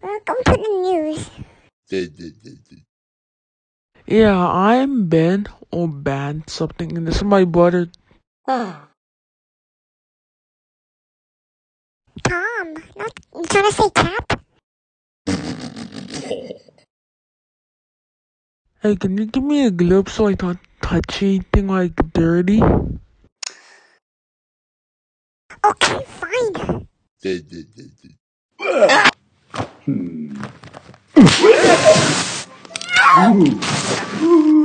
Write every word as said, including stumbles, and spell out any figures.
Welcome to the news. Yeah, I'm Ben or Ban something, and this is my brother. Tom, not you trying to say Cap? Hey, can you give me a glove so I don't touch anything like dirty? Okay, fine. Hmm.